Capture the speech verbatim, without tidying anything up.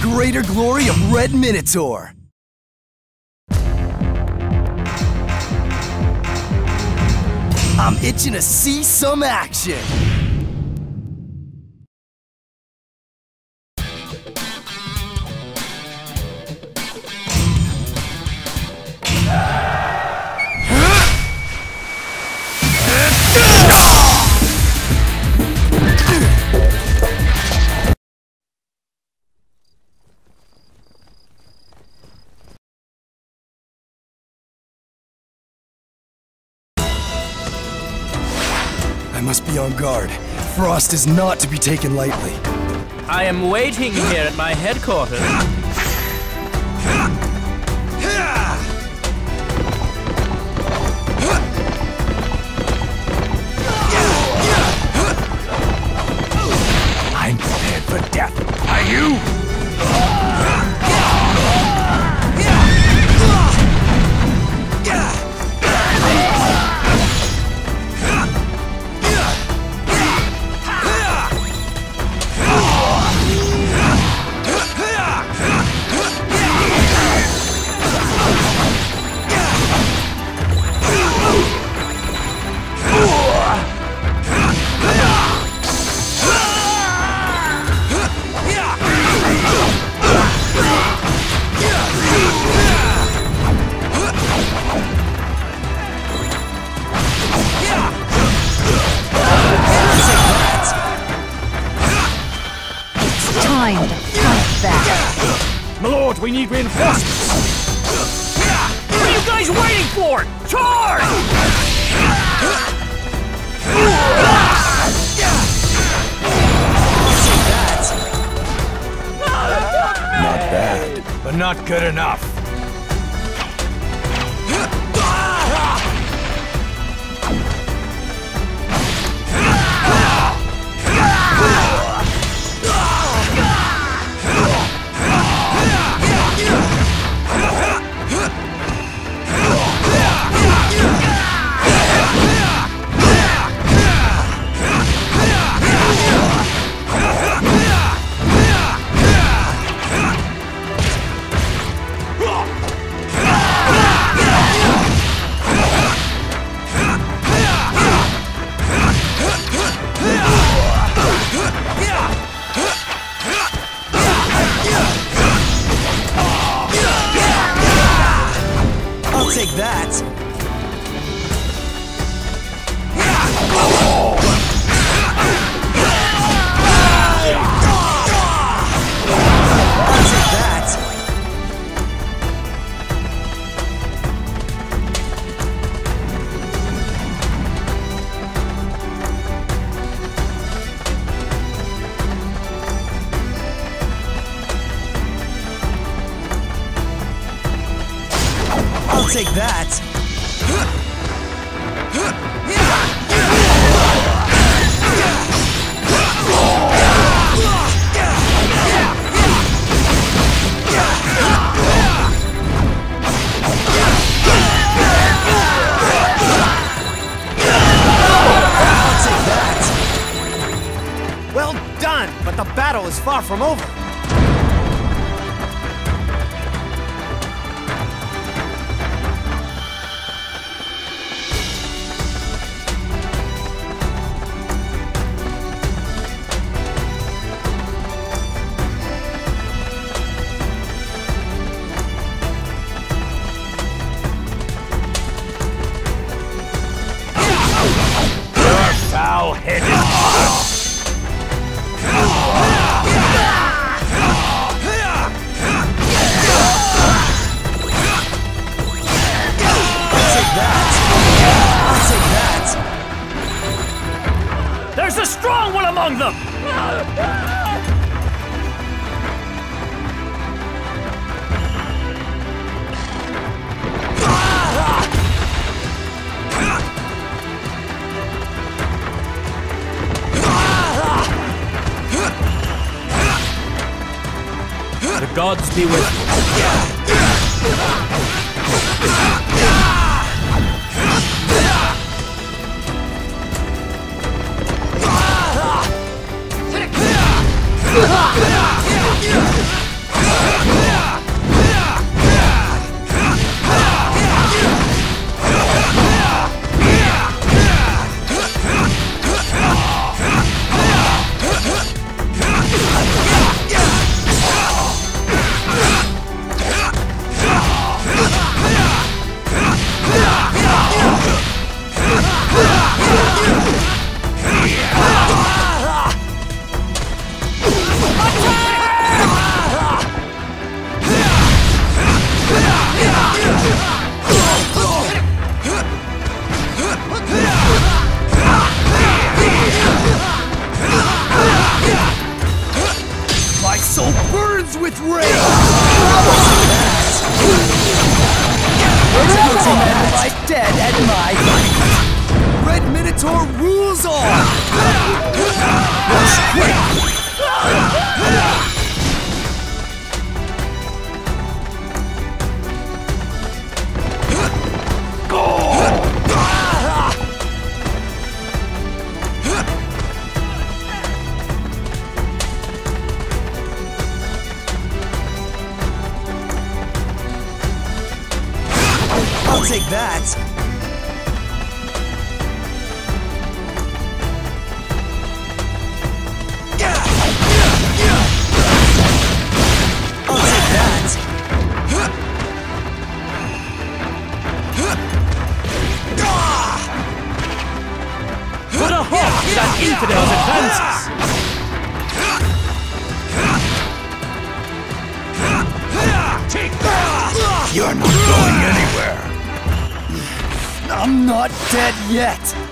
greater glory of Red Minotaur. I'm itching to see some action. I must be on guard. Frost is not to be taken lightly. I am waiting here at my headquarters. I'm prepared for death. Are you? Time to fight back. My lord, we need reinforcements. What are you guys waiting for? Charge! Not bad, but not good enough. I'll take that. I'll take that. I'll take that. Well done, but the battle is far from over. Foul-headed. There's a strong one among them! The gods be with you. My soul burns with rage! My dead and my Red Minotaur rules all! That's great! I'll take that. I'll take that. Put a halt to that infidel's advances! Take that! You're not going anywhere. I'm not dead yet!